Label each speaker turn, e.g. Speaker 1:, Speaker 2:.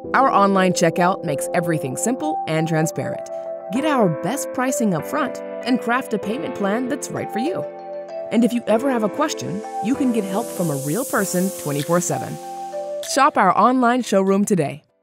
Speaker 1: Our online checkout makes everything simple and transparent. Get our best pricing up front and craft a payment plan that's right for you. And if you ever have a question, you can get help from a real person 24/7. Shop our online showroom today.